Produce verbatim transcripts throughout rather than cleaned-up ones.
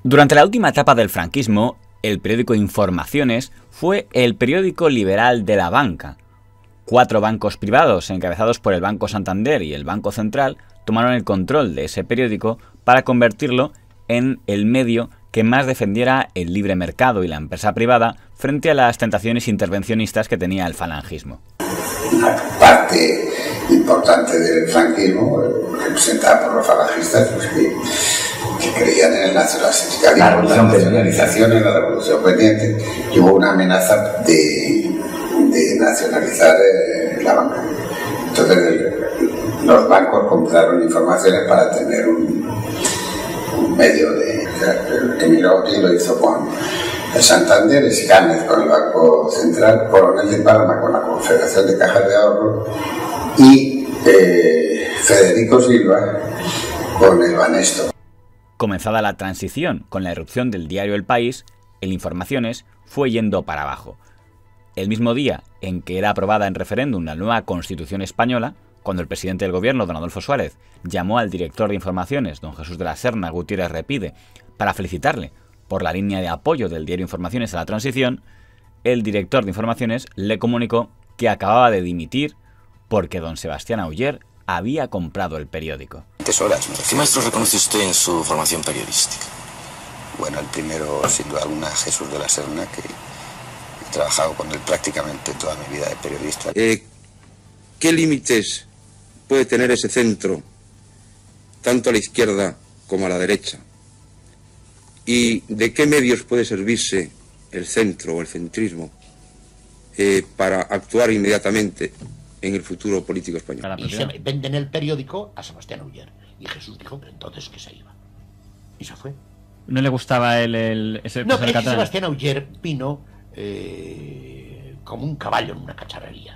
Durante la última etapa del franquismo, el periódico Informaciones fue el periódico liberal de la banca. Cuatro bancos privados, encabezados por el Banco Santander y el Banco Central, tomaron el control de ese periódico para convertirlo en el medio que más defendiera el libre mercado y la empresa privada frente a las tentaciones intervencionistas que tenía el falangismo. Una parte importante del franquismo, representada por los falangistas, pues que, que creían en el nacionalismo, la nacionalización, en la revolución pendiente, y hubo una amenaza de, de nacionalizar eh, la banca. Entonces el, los bancos compraron Informaciones para tener un, un medio de... El Emilio Auti lo hizo con el Santander, Escáñez con el Banco Central, Coronel de Palma con la Confederación de Cajas de Ahorro y eh, Federico Silva con el Banesto. Comenzada la transición con la irrupción del diario El País, el Informaciones fue yendo para abajo. El mismo día en que era aprobada en referéndum la nueva Constitución española, cuando el presidente del gobierno, don Adolfo Suárez, llamó al director de Informaciones, don Jesús de la Serna Gutiérrez Repide, para felicitarle por la línea de apoyo del diario Informaciones a la transición, el director de Informaciones le comunicó que acababa de dimitir porque don Sebastián Auger había comprado el periódico. Horas, ¿qué maestro reconoce usted en su formación periodística? Bueno, el primero, sin duda alguna, Jesús de la Serna, que he trabajado con él prácticamente toda mi vida de periodista. Eh, ¿Qué límites puede tener ese centro, tanto a la izquierda como a la derecha? ¿Y de qué medios puede servirse el centro o el centrismo eh, para actuar inmediatamente en el futuro político español? Y se venden el periódico a Sebastián Auger. Y Jesús dijo, pero entonces que se iba. Y se fue. ¿No le gustaba el, el ese No, pero es que Sebastián Auger vino eh, como un caballo en una cacharrería.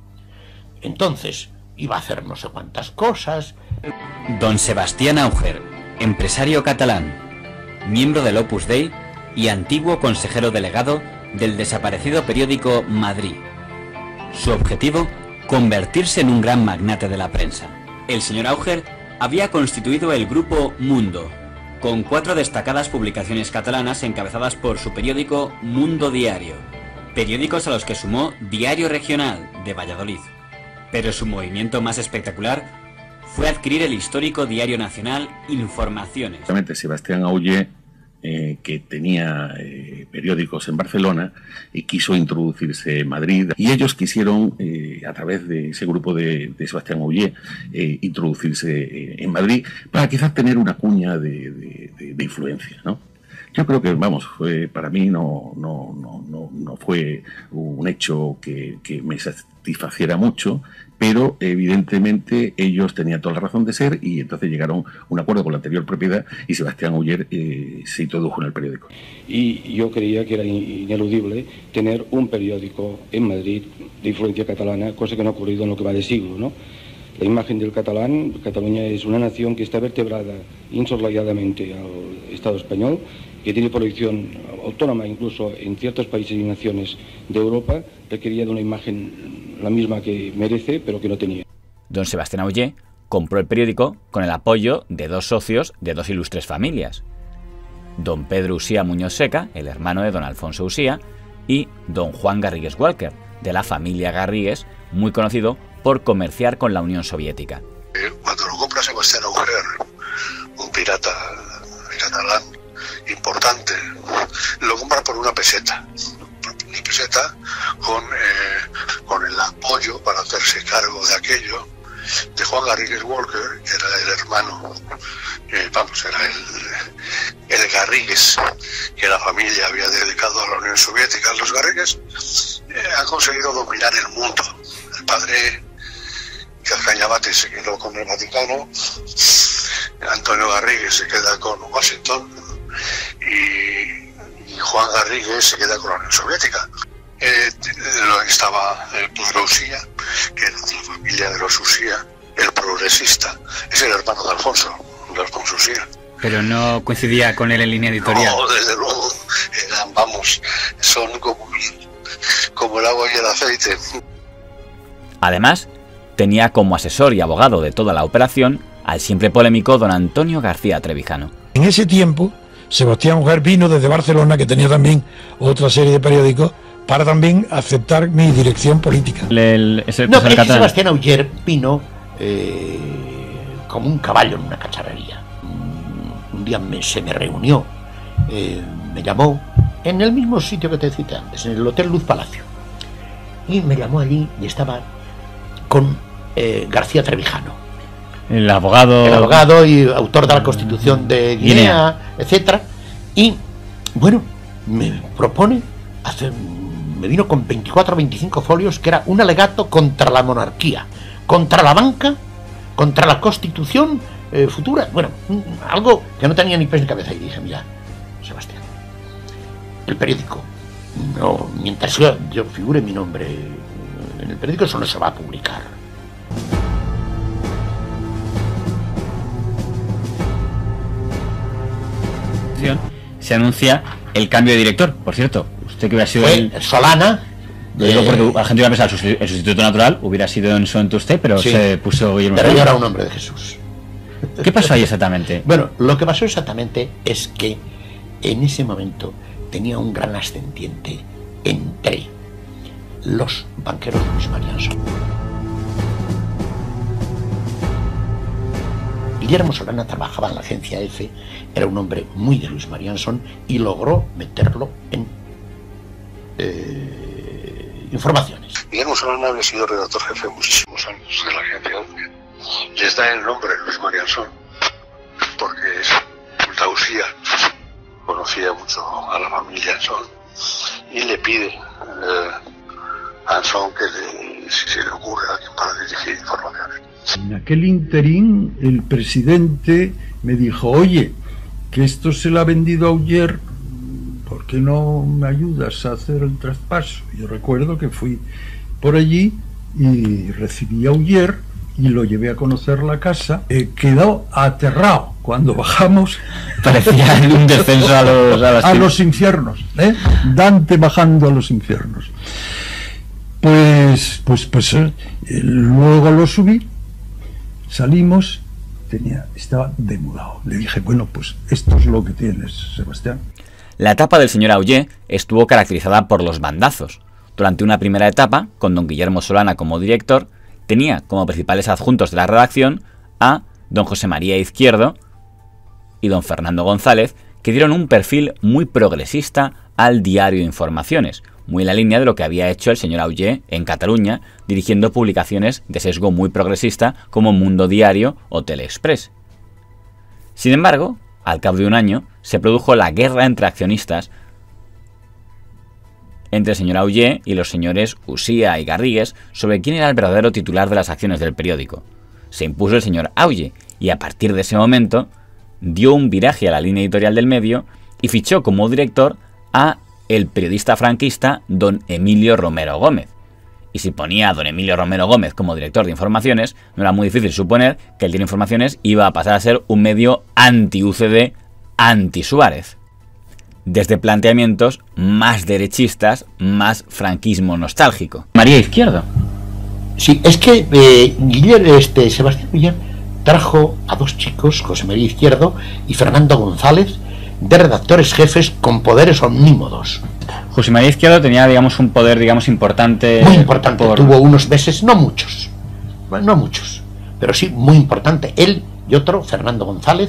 Entonces iba a hacer no sé cuántas cosas. Don Sebastián Auger, empresario catalán, miembro del Opus Dei y antiguo consejero delegado del desaparecido periódico Madrid. Su objetivo, convertirse en un gran magnate de la prensa. El señor Auger había constituido el grupo Mundo, con cuatro destacadas publicaciones catalanas encabezadas por su periódico Mundo Diario, periódicos a los que sumó Diario Regional de Valladolid. Pero su movimiento más espectacular fue adquirir el histórico diario nacional Informaciones. Sebastián Auger, eh, que tenía eh, periódicos en Barcelona, y quiso introducirse en Madrid. Y ellos quisieron, eh, a través de ese grupo de, de Sebastián Auger, eh, introducirse eh, en Madrid para quizás tener una cuña de, de, de, de influencia, ¿no? Yo creo que, vamos, fue, para mí no, no, no, no, no fue un hecho que, que me satisfaciera mucho, pero evidentemente ellos tenían toda la razón de ser y entonces llegaron a un acuerdo con la anterior propiedad y Sebastián Auger eh, se introdujo en el periódico. Y yo creía que era ineludible tener un periódico en Madrid de influencia catalana, cosa que no ha ocurrido en lo que va de siglo, ¿no? La imagen del catalán, Cataluña es una nación que está vertebrada insoslayadamente al Estado español, que tiene proyección autónoma incluso en ciertos países y naciones de Europa, requería de una imagen la misma que merece, pero que no tenía. Don Sebastián Auger compró el periódico con el apoyo de dos socios de dos ilustres familias. Don Pedro Usía Muñoz Seca, el hermano de don Alfonso Usía, y don Juan Garrigues Walker, de la familia Garrigues, muy conocido por comerciar con la Unión Soviética. Cuando lo compra Sebastián Auger, un pirata catalán importante, lo compra por una peseta, una peseta con, eh, con el apoyo para hacerse cargo de aquello de Juan Garrigues Walker, que era el hermano, eh, vamos, era el, el Garrigues que la familia había dedicado a la Unión Soviética. Los Garrigues eh, han conseguido dominar el mundo. El padre Cañabate se quedó con el Vaticano, Antonio Garrigues se queda con Washington y, y Juan Garrigues se queda con la Unión Soviética. Eh, estaba el Pedro Usía, que era de la familia de los Usía, el progresista, es el hermano de Alfonso, de Alfonso Usía. Pero no coincidía con él en línea editorial. No, desde luego, eran, vamos, son como, como el agua y el aceite. Además, tenía como asesor y abogado de toda la operación al siempre polémico don Antonio García Trevijano. En ese tiempo Sebastián Auger vino desde Barcelona, que tenía también otra serie de periódicos, para también aceptar mi dirección política. El, el, ese, no, pero Sebastián Auger vino eh, como un caballo en una cacharrería. Un día me, se me reunió, eh, me llamó, en el mismo sitio que te cité antes, en el Hotel Luz Palacio. Y me llamó allí y estaba con eh, García Trevijano. El abogado... El abogado y autor de la Constitución de Guinea, Guinea. etcétera. Y, bueno, me propone hacer... Me vino con veinticuatro o veinticinco folios, que era un alegato contra la monarquía, contra la banca, contra la Constitución eh, futura. Bueno, algo que no tenía ni pies ni cabeza. Y dije, mira, Sebastián, el periódico, no, mientras yo, yo figure mi nombre en el periódico, eso no se va a publicar. Se anuncia el cambio de director, por cierto. Usted que hubiera sido Fue el... Solana. Lo digo porque la gente iba a pensar, el sustituto natural hubiera sido en su momento usted, pero sí, se puso Guillermo. Pero yo era un hombre de Jesús. ¿Qué pasó ahí exactamente? Bueno, lo que pasó exactamente es que en ese momento tenía un gran ascendiente entre los banqueros de Luis Marianson. Guillermo Solana trabajaba en la agencia F, era un hombre muy de Luis Marianson y logró meterlo en eh, informaciones. Guillermo Solana había sido redactor jefe muchísimos años de la agencia F. Les da el nombre Luis Marianson porque es Tausía, conocía mucho a la familia Anson y le pide eh, a Anson que le, si se le ocurre a alguien para dirigir informaciones. En aquel interín el presidente me dijo, oye, que esto se lo ha vendido a Auger, ¿por qué no me ayudas a hacer el traspaso? Yo recuerdo que fui por allí y recibí a Auger y lo llevé a conocer la casa. Eh, quedó aterrado cuando bajamos. Parecía un descenso a los, a, a los infiernos, ¿eh? Dante bajando a los infiernos. Pues, pues, pues eh, luego lo subí, salimos, tenía, estaba demudado. Le dije, bueno, pues esto es lo que tienes, Sebastián. La etapa del señor Auger estuvo caracterizada por los bandazos. Durante una primera etapa, con don Guillermo Solana como director, tenía como principales adjuntos de la redacción a don José María Izquierdo y don Fernando González, que dieron un perfil muy progresista al diario Informaciones, muy en la línea de lo que había hecho el señor Auger en Cataluña, dirigiendo publicaciones de sesgo muy progresista como Mundo Diario o Teleexpress. Sin embargo, al cabo de un año, se produjo la guerra entre accionistas entre el señor Auger y los señores Usía y Garrigues sobre quién era el verdadero titular de las acciones del periódico. Se impuso el señor Auger y a partir de ese momento dio un viraje a la línea editorial del medio y fichó como director a el periodista franquista don Emilio Romero Gómez. Y si ponía a don Emilio Romero Gómez como director de Informaciones, no era muy difícil suponer que el diario Informaciones iba a pasar a ser un medio anti-U C D, anti-Suárez. Desde planteamientos más derechistas, más franquismo nostálgico. María Izquierdo. Sí, es que eh, Guillermo, este, Sebastián Auger trajo a dos chicos, José María Izquierdo y Fernando González, de redactores jefes con poderes omnímodos. José María Izquierdo tenía, digamos, un poder, digamos, importante. Muy importante, por... tuvo unos meses, no muchos, no muchos, pero sí muy importante. Él y otro, Fernando González,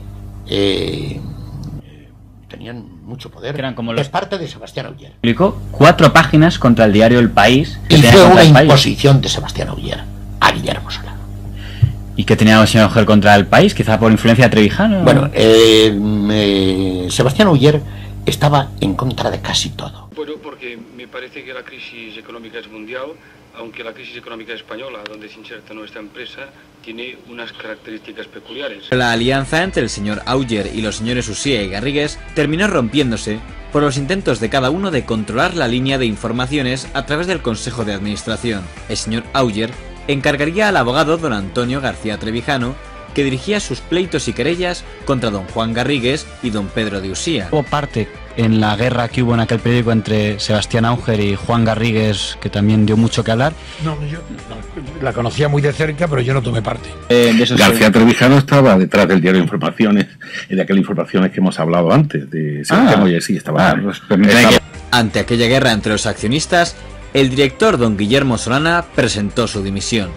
eh, tenían mucho poder. Eran como los... Es parte de Sebastián Auger. Publicó cuatro páginas contra el diario El País. Y fue una imposición de Sebastián Auger a Guillermo Solana. ¿Y qué tenía el señor Auger contra El País? Quizá por influencia de Trevijano. Bueno, eh, eh, Sebastián Auger estaba en contra de casi todo. Bueno, porque me parece que la crisis económica es mundial, aunque la crisis económica española, donde se inserta nuestra empresa, tiene unas características peculiares. La alianza entre el señor Auger y los señores Usía y Garrigues terminó rompiéndose por los intentos de cada uno de controlar la línea de informaciones a través del Consejo de Administración. El señor Auger encargaría al abogado don Antonio García Trevijano que dirigía sus pleitos y querellas contra don Juan Garrigues y don Pedro de Usía. Hubo parte en la guerra que hubo en aquel periódico entre Sebastián Auger y Juan Garrigues, que también dio mucho que hablar. No, yo no, la conocía muy de cerca, pero yo no tomé parte. Eh, de esos García Trevijano estaba detrás del diario Informaciones, de aquellas Informaciones que hemos hablado antes, de Sebastián Auger, sí, estaba. Ah, pues, estaba. Ante aquella guerra entre los accionistas, el director don Guillermo Solana presentó su dimisión.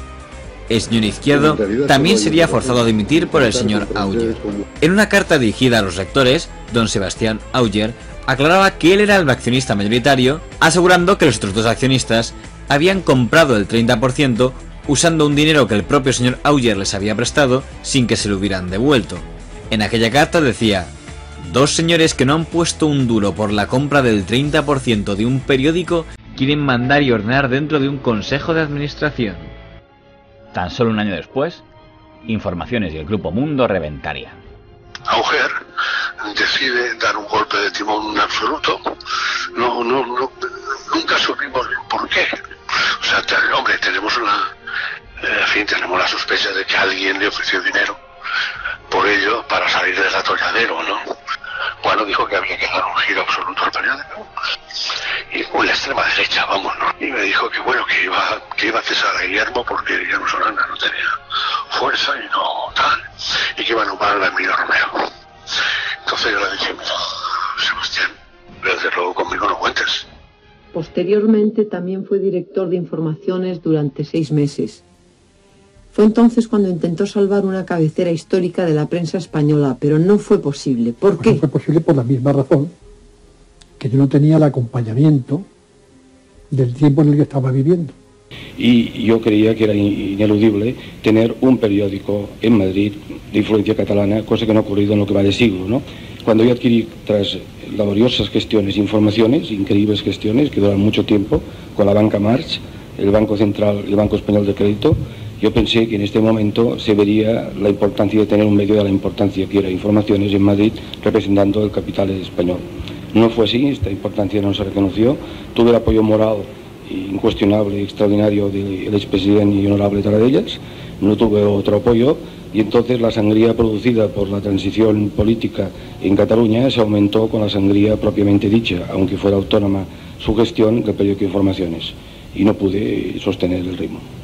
El señor Izquierdo también sería forzado a dimitir por el señor Auger. En una carta dirigida a los rectores, don Sebastián Auger aclaraba que él era el accionista mayoritario, asegurando que los otros dos accionistas habían comprado el treinta por ciento usando un dinero que el propio señor Auger les había prestado sin que se lo hubieran devuelto. En aquella carta decía: dos señores que no han puesto un duro por la compra del treinta por ciento de un periódico quieren mandar y ordenar dentro de un consejo de administración. Tan solo un año después, Informaciones y el Grupo Mundo reventaría. Auger decide dar un golpe de timón absoluto. No, no, no, nunca supimos por qué. O sea, hombre, tenemos una, en fin, tenemos la sospecha de que alguien le ofreció dinero por ello para salir del atolladero, ¿no? Bueno, dijo que había que dar un giro absoluto al periódico. Y con la extrema derecha, vamos, ¿no? Y me dijo que bueno, que iba, que iba a cesar a Guillermo porque Guillermo Solana no tenía fuerza y no tal, y que iba a nombrar a Emilio Romero. Entonces yo le dije: mira, Sebastián, desde luego conmigo no cuentes. Posteriormente también fue director de Informaciones durante seis meses. Fue entonces cuando intentó salvar una cabecera histórica de la prensa española, pero no fue posible. ¿Por qué? No fue posible por la misma razón, que yo no tenía el acompañamiento del tiempo en el que estaba viviendo. Y yo creía que era ineludible tener un periódico en Madrid de influencia catalana, cosa que no ha ocurrido en lo que va de siglo, ¿no? Cuando yo adquirí, tras laboriosas gestiones, informaciones, increíbles gestiones que duran mucho tiempo, con la banca March, el Banco Central y el Banco Español de Crédito, yo pensé que en este momento se vería la importancia de tener un medio de la importancia que era Informaciones en Madrid, representando el capital español. No fue así, esta importancia no se reconoció. Tuve el apoyo moral incuestionable y extraordinario del expresidente y honorable Tarradellas, no tuve otro apoyo, y entonces la sangría producida por la transición política en Cataluña se aumentó con la sangría propiamente dicha, aunque fuera autónoma su gestión del periódico Informaciones, y no pude sostener el ritmo.